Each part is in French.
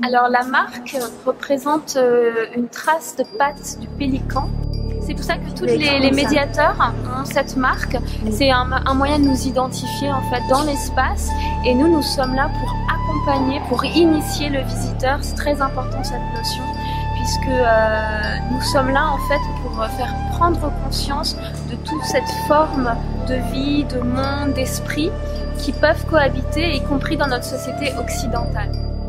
Alors la marque représente une trace de pattes du pélican. C'est pour ça que tous les médiateurs ont cette marque. C'est un moyen de nous identifier en fait dans l'espace. Et nous sommes là pour accompagner, pour initier le visiteur. C'est très important cette notion, puisque nous sommes là en fait pour faire prendre conscience de toute cette forme de vie, de monde, d'esprit qui peuvent cohabiter, y compris dans notre société occidentale.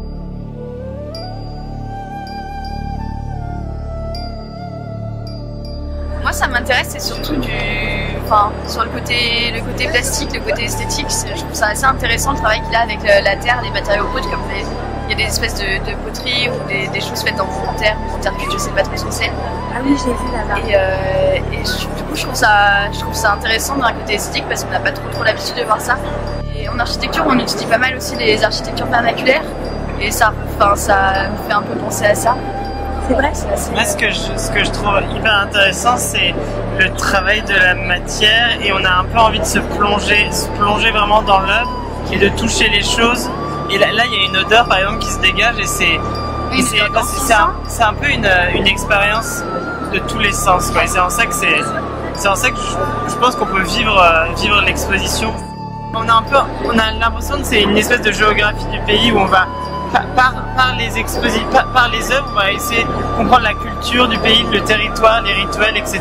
Moi, ça m'intéresse, c'est surtout sur le côté plastique, le côté esthétique. Je trouve ça assez intéressant le travail qu'il a avec la terre, les matériaux bruts, comme il y a des espèces de poteries ou des choses faites en terre cuite, je sais pas trop ce que c'est. Ah oui, j'ai vu là-bas. Et du coup, je trouve ça intéressant d'un côté esthétique parce qu'on n'a pas trop l'habitude de voir ça. Et en architecture, on utilise pas mal aussi les architectures vernaculaires et ça me fait un peu penser à ça. C'est vrai. Moi, ce que je trouve hyper intéressant, c'est le travail de la matière et on a un peu envie de se plonger vraiment dans l'œuvre et de toucher les choses. Et là, il y a une odeur, par exemple, qui se dégage et c'est un peu une expérience de tous les sens, quoi. Et c'est en ça que je pense qu'on peut vivre l'exposition. On a l'impression que c'est une espèce de géographie du pays où on va par les œuvres, on va essayer de comprendre la culture du pays, le territoire, les rituels, etc.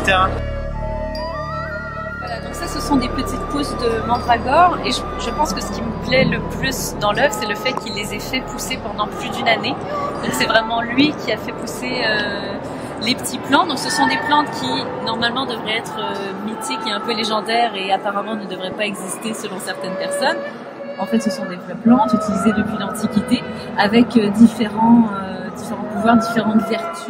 Voilà, donc ça, ce sont des petites pousses de mandragore, et je pense que ce qui me plaît le plus dans l'œuvre, c'est le fait qu'il les ait fait pousser pendant plus d'une année. Donc c'est vraiment lui qui a fait pousser les petits plants. Donc ce sont des plantes qui normalement devraient être mythiques et un peu légendaires et apparemment ne devraient pas exister selon certaines personnes. En fait, ce sont des vraies plantes utilisées depuis l'Antiquité avec différents pouvoirs, différentes vertus.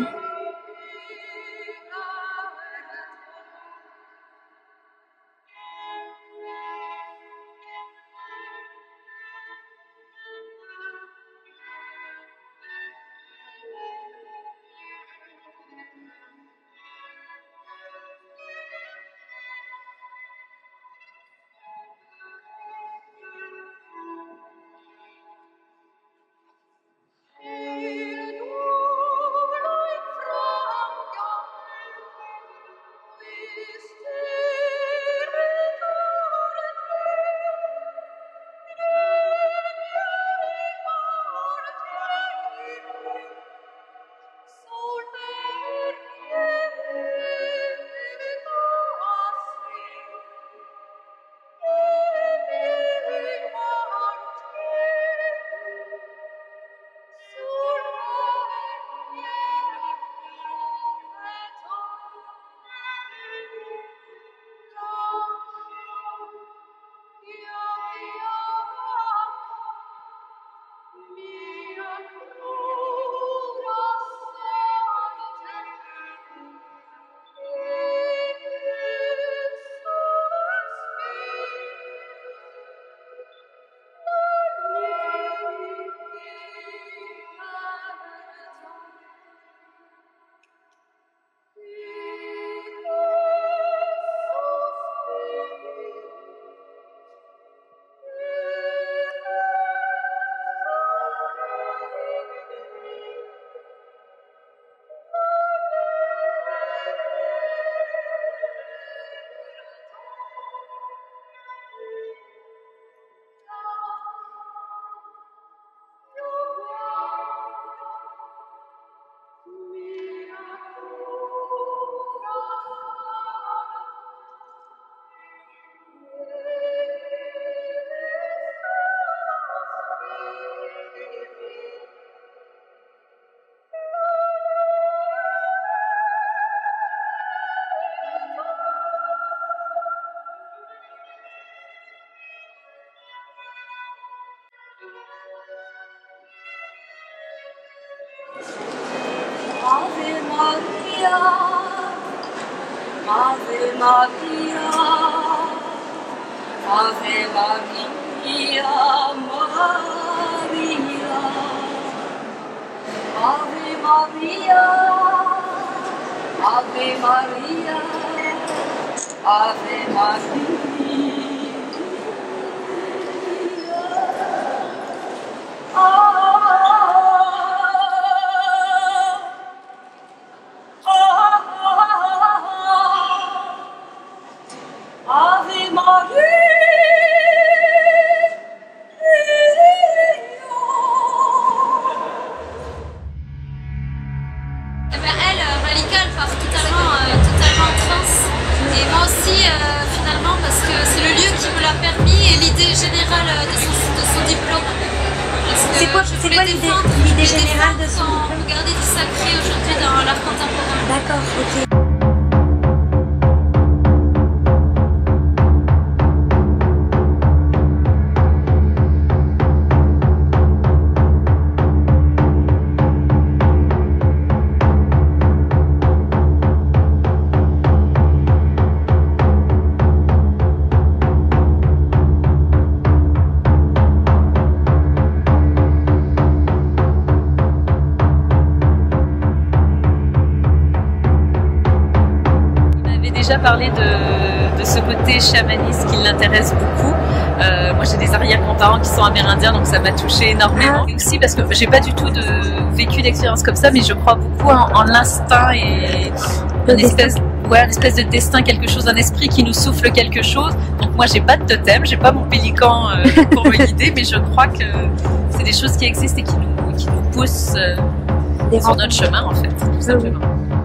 Ave Maria, Ave Maria, Ave Maria, Maria, Ave Maria, Ave Maria, Ave Maria. C'est quoi l'idée générale de son diplôme? Regarder du sacré aujourd'hui dans l'art contemporain. D'accord, ok. Déjà parlé de ce côté chamaniste qui l'intéresse beaucoup. Moi j'ai des arrière-grands-parents qui sont amérindiens, donc ça m'a touché énormément. Et aussi parce que j'ai pas du tout vécu d'expérience comme ça, mais je crois beaucoup en l'instinct et une espèce de destin, quelque chose, un esprit qui nous souffle quelque chose. Donc moi j'ai pas de totem, j'ai pas mon pélican pour me guider, mais je crois que c'est des choses qui existent et qui nous poussent sur notre chemin en fait, tout simplement.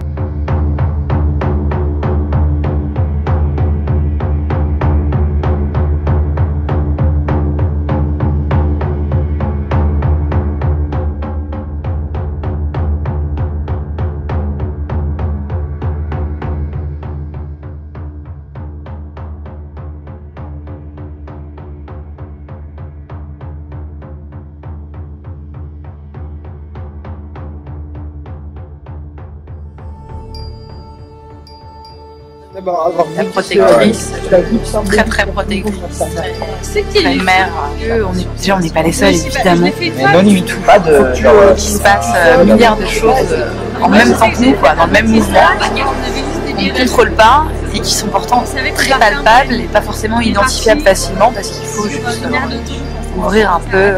La protectrice, très très protectrice, très mère. On n'est pas les seuls évidemment. Non du tout. Pas de Il se passe milliards de choses en même temps que nous, quoi, dans le même mouvement. On ne contrôle pas et qui sont pourtant très palpables et pas forcément identifiables facilement parce qu'il faut juste ouvrir un peu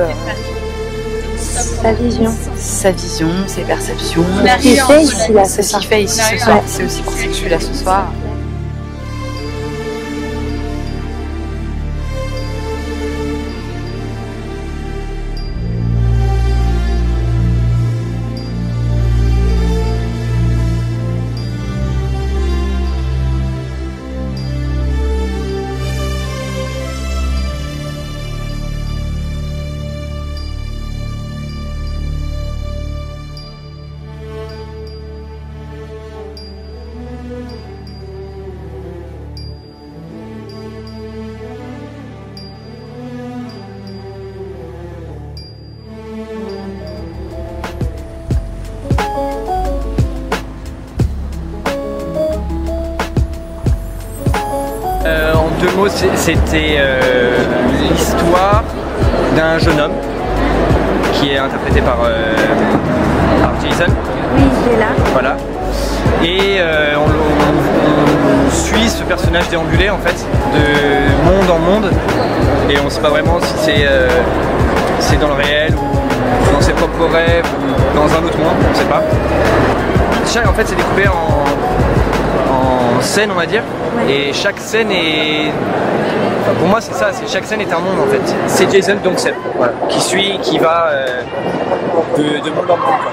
sa vision, ses perceptions. Ce qu'il fait ici, là, C'est ce qu'il fait ici ce soir. C'est aussi pour ça que je suis là ce soir. En deux mots, c'était l'histoire d'un jeune homme qui est interprété par Jason. Oui, il est là. Voilà. Et on suit ce personnage déambulé en fait, de monde en monde, et on ne sait pas vraiment si c'est dans le réel ou dans ses propres rêves ou dans un autre monde, on ne sait pas. En fait, c'est découpé en scènes, on va dire, et chaque scène est... Enfin, pour moi c'est ça, chaque scène est un monde en fait. C'est Jason donc c'est voilà, qui va de monde en monde, quoi.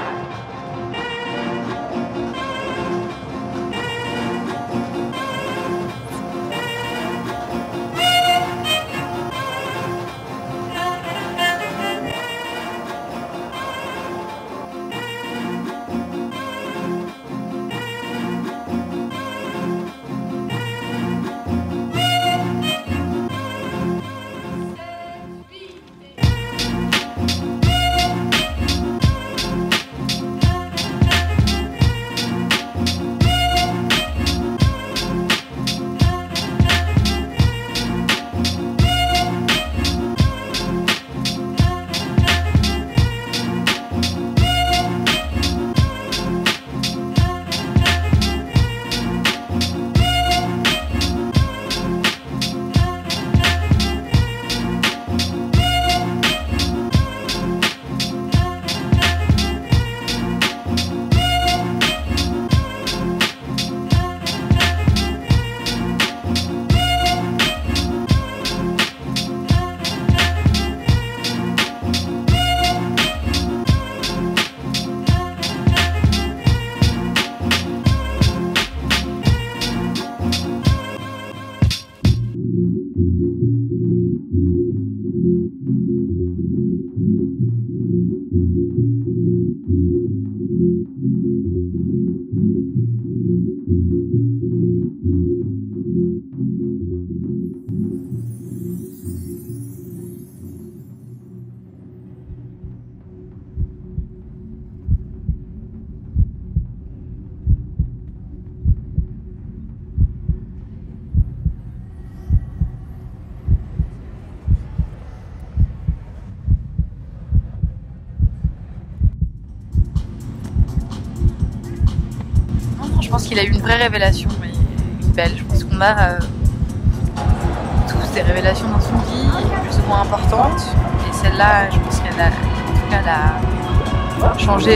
pense qu'il a eu une vraie révélation, et belle. Je pense qu'on a tous des révélations dans son vie, plus ou moins importantes. Et celle-là, je pense qu'elle a, en tout cas, elle a changé.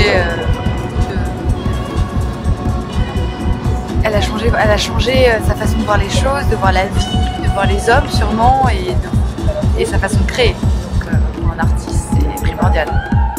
Elle a changé sa façon de voir les choses, de voir la vie, de voir les hommes sûrement, et sa façon de créer. Donc pour un artiste, c'est primordial.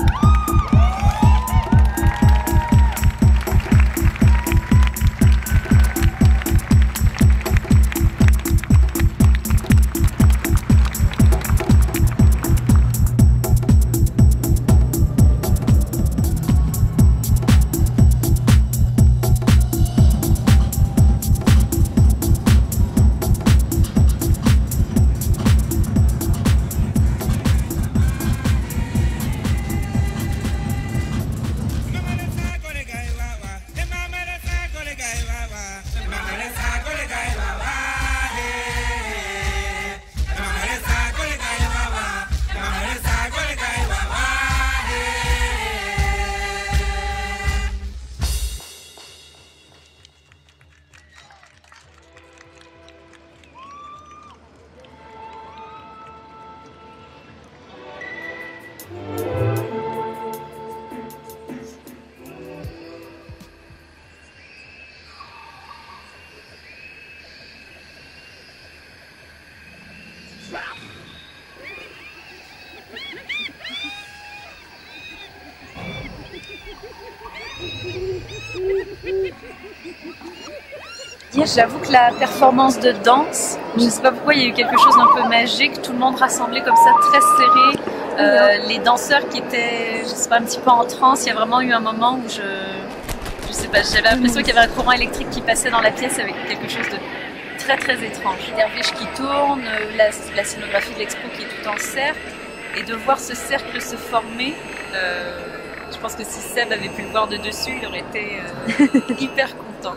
J'avoue que la performance de danse, je ne sais pas pourquoi, il y a eu quelque chose d'un peu magique, tout le monde rassemblé comme ça, très serré, les danseurs qui étaient, je sais pas, un petit peu en transe. Il y a vraiment eu un moment où je sais pas, j'avais l'impression qu'il y avait un courant électrique qui passait dans la pièce avec quelque chose de très très étrange. Les derviches qui tournent, la scénographie de l'expo qui est tout en cercle, et de voir ce cercle se former, je pense que si Seb avait pu le voir de dessus, il aurait été hyper content.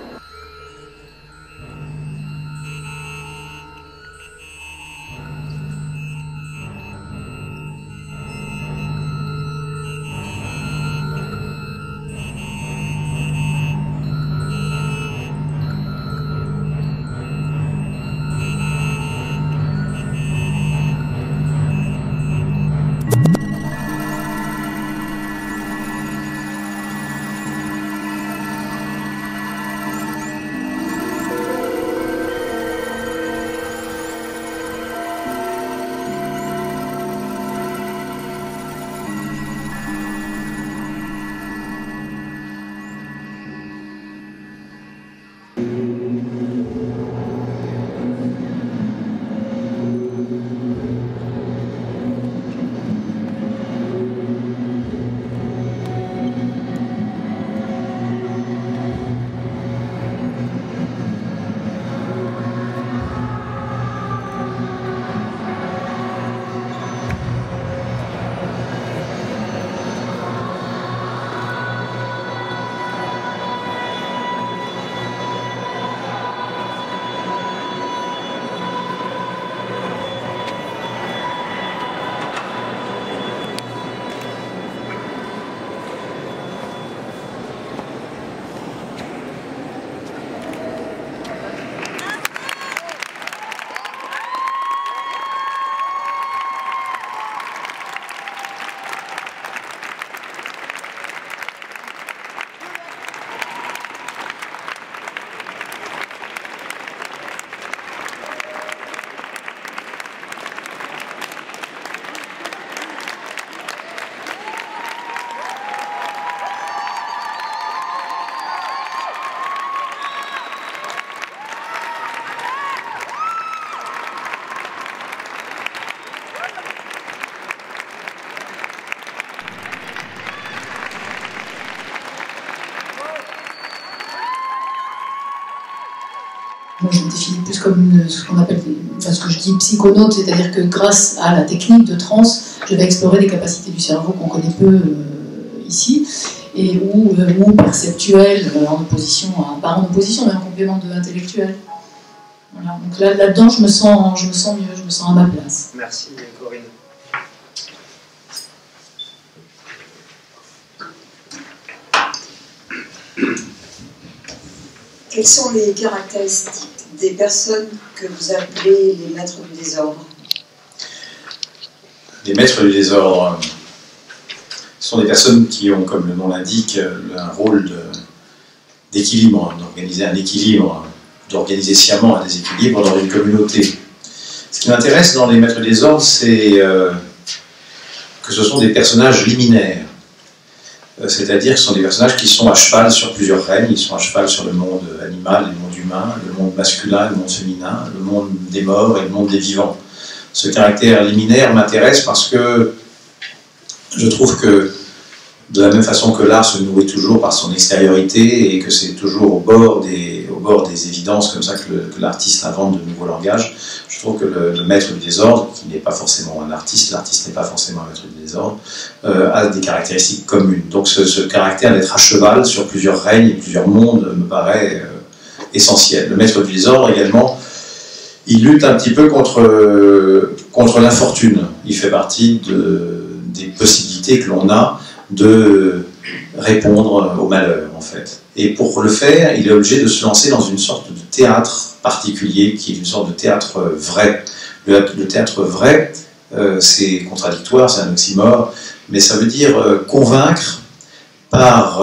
Moi, je me définis plus comme ce qu'on appelle, ce que je dis psychonaute, c'est-à-dire que grâce à la technique de transe, je vais explorer des capacités du cerveau qu'on connaît peu ici, et ou perceptuelles, en opposition pas en opposition, mais en complément de intellectuel. Voilà. Donc là-dedans, je me sens mieux, je me sens à ma place. Merci Corinne. Quelles sont les caractéristiques des personnes que vous appelez les maîtres du désordre? Les maîtres du désordre sont des personnes qui ont, comme le nom l'indique, un rôle d'équilibre, d'organiser un équilibre, d'organiser sciemment un déséquilibre dans une communauté. Ce qui m'intéresse dans les maîtres du désordre, c'est que ce sont des personnages liminaires. C'est-à-dire que ce sont des personnages qui sont à cheval sur plusieurs règnes. Ils sont à cheval sur le monde animal, le monde humain, le monde masculin, le monde féminin, le monde des morts et le monde des vivants. Ce caractère liminaire m'intéresse parce que je trouve que, de la même façon que l'art se nourrit toujours par son extériorité et que c'est toujours au bord des évidences comme ça que l'artiste invente de nouveaux langages, je trouve que le maître du désordre, qui n'est pas forcément un artiste, l'artiste n'est pas forcément un maître du désordre, a des caractéristiques communes. Donc ce caractère d'être à cheval sur plusieurs règnes et plusieurs mondes me paraît essentiel. Le maître du désordre également, il lutte un petit peu contre l'infortune. Il fait partie des possibilités que l'on a de répondre au malheur, en fait. Et pour le faire, il est obligé de se lancer dans une sorte de théâtre particulier, qui est une sorte de théâtre vrai. Le théâtre vrai, c'est contradictoire, c'est un oxymore, mais ça veut dire convaincre par...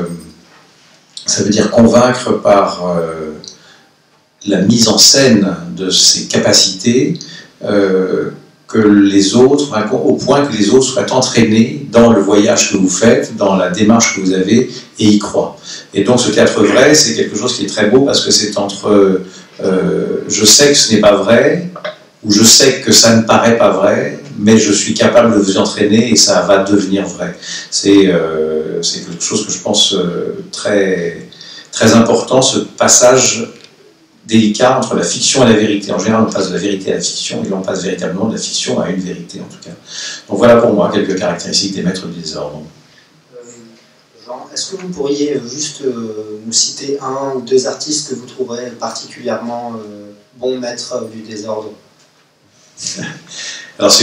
la mise en scène de ses capacités, que les autres, au point que les autres soient entraînés dans le voyage que vous faites, dans la démarche que vous avez, et y croient. Et donc ce théâtre vrai, c'est quelque chose qui est très beau, parce que c'est entre je sais que ce n'est pas vrai, ou je sais que ça ne paraît pas vrai, mais je suis capable de vous entraîner et ça va devenir vrai. C'est quelque chose que je pense très, très important, ce passage délicat entre la fiction et la vérité. En général, on passe de la vérité à la fiction, et là on passe véritablement de la fiction à une vérité, en tout cas. Donc voilà pour moi quelques caractéristiques des maîtres du désordre. Jean, est-ce que vous pourriez juste nous citer un ou deux artistes que vous trouverez particulièrement bons maîtres du désordre? Alors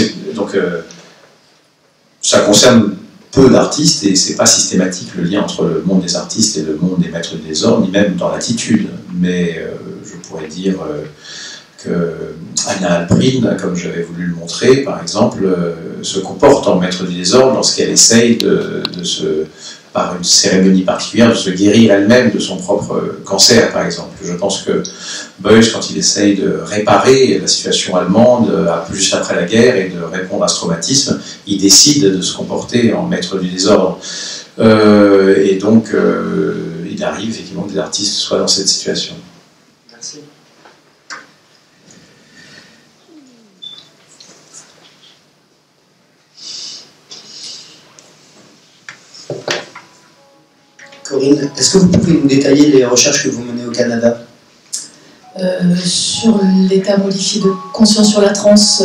ça concerne peu d'artistes, et c'est pas systématique le lien entre le monde des artistes et le monde des maîtres du désordre, ni même dans l'attitude. Mais je pourrais dire que Anna Alprin, comme j'avais voulu le montrer, par exemple, se comporte en maître du désordre lorsqu'elle essaye par une cérémonie particulière, de se guérir elle-même de son propre cancer, par exemple. Je pense que Beuys, quand il essaye de réparer la situation allemande, juste après la guerre, et de répondre à ce traumatisme, il décide de se comporter en maître du désordre. Et donc, il arrive effectivement que des artistes soient dans cette situation. Merci. Corinne, est-ce que vous pouvez nous détailler les recherches que vous menez au Canada? Sur l'état modifié de conscience sur la transe,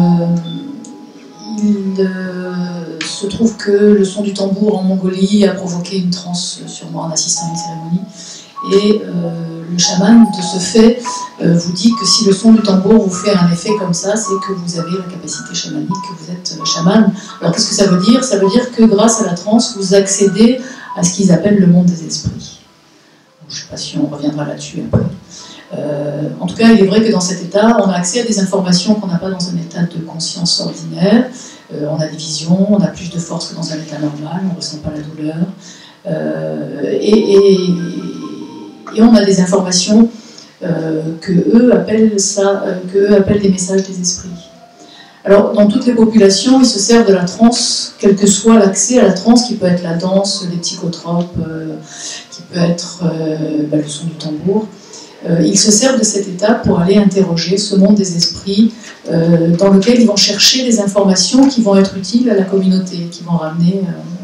il se trouve que le son du tambour en Mongolie a provoqué une transe sur moi en assistant à une cérémonie. Et le chaman, de ce fait, vous dit que si le son du tambour vous fait un effet comme ça, c'est que vous avez la capacité chamanique, que vous êtes chaman. Alors qu'est-ce que ça veut dire? Ça veut dire que grâce à la transe, vous accédez à ce qu'ils appellent le monde des esprits. Je ne sais pas si on reviendra là-dessus après. En tout cas, il est vrai que dans cet état, on a accès à des informations qu'on n'a pas dans un état de conscience ordinaire. On a des visions, on a plus de force que dans un état normal, on ne ressent pas la douleur. Et on a des informations que eux appellent des messages des esprits. Alors, dans toutes les populations, ils se servent de la transe, quel que soit l'accès à la transe, qui peut être la danse, les psychotropes, qui peut être le son du tambour. Ils se servent de cet état pour aller interroger ce monde des esprits, dans lequel ils vont chercher des informations qui vont être utiles à la communauté, qui vont ramener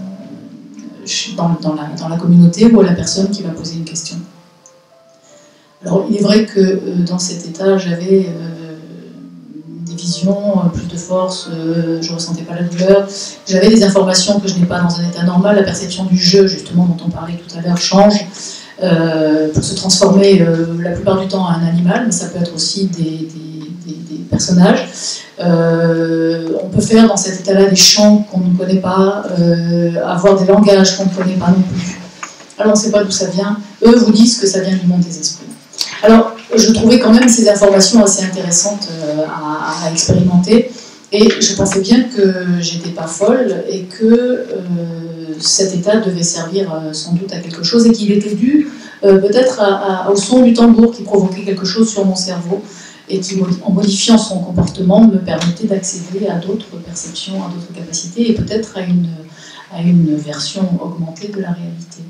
dans la communauté ou à la personne qui va poser une question. Alors, il est vrai que dans cet état, j'avais des visions, plus de force, je ne ressentais pas la douleur. J'avais des informations que je n'ai pas dans un état normal. La perception du jeu, justement, dont on parlait tout à l'heure, change pour se transformer la plupart du temps en un animal, mais ça peut être aussi des personnages. On peut faire dans cet état-là des chants qu'on ne connaît pas, avoir des langages qu'on ne connaît pas non plus. Alors on ne sait pas d'où ça vient. Eux vous disent que ça vient du monde des esprits. Alors je trouvais quand même ces informations assez intéressantes à expérimenter. Et je pensais bien que j'étais pas folle et que cet état devait servir sans doute à quelque chose et qu'il était dû peut-être au son du tambour qui provoquait quelque chose sur mon cerveau et qui, en modifiant son comportement, me permettait d'accéder à d'autres perceptions, à d'autres capacités et peut-être à une version augmentée de la réalité.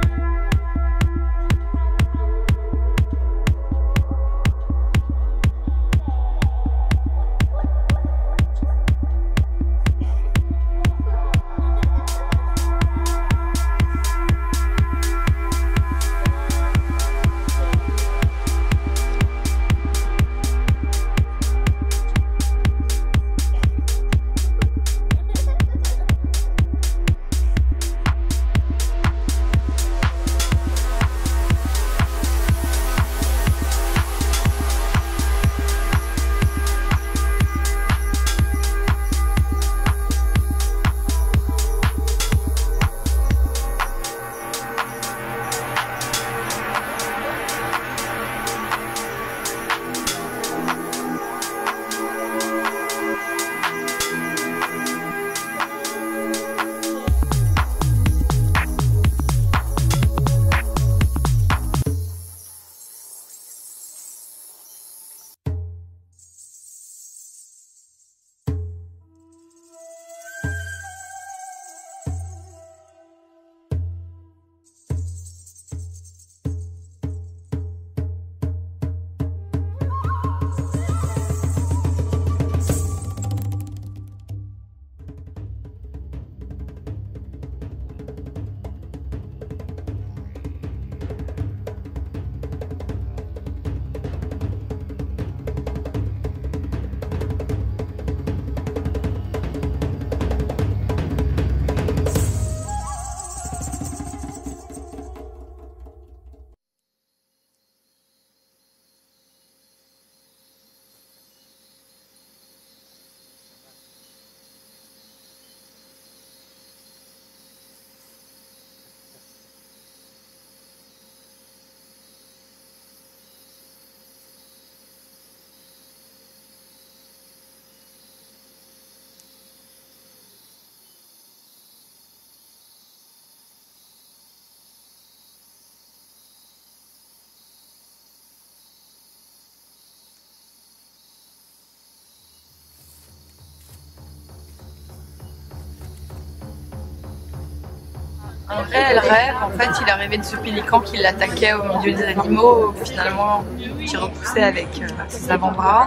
Un réel rêve, en fait, il arrivait de ce pélican qui l'attaquait au milieu des animaux, finalement, qui repoussait avec ses avant-bras,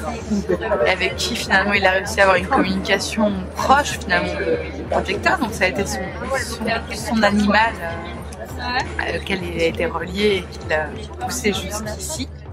et avec qui finalement il a réussi à avoir une communication proche finalement du projecteur, donc ça a été son animal auquel il a été relié et qu'il a poussé jusqu'ici.